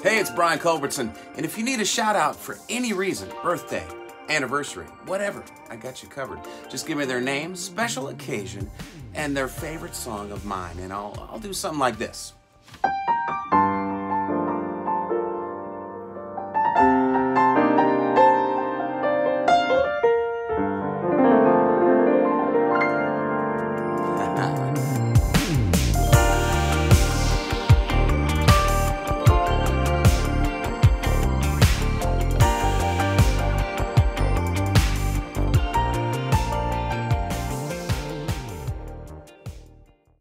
Hey, it's Brian Culbertson, and if you need a shout out for any reason, birthday, anniversary, whatever, I got you covered. Just give me their name, special occasion, and their favorite song of mine, and I'll do something like this.